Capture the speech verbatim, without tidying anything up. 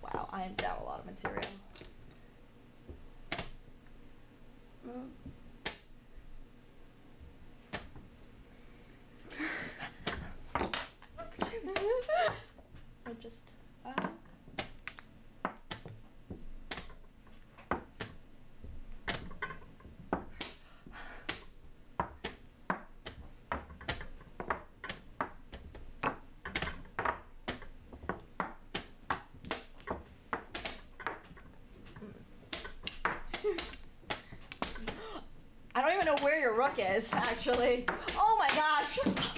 Wow, I am down a lot of material. Mm. Or just uh, I don't even know where your rook is, actually. Oh my gosh!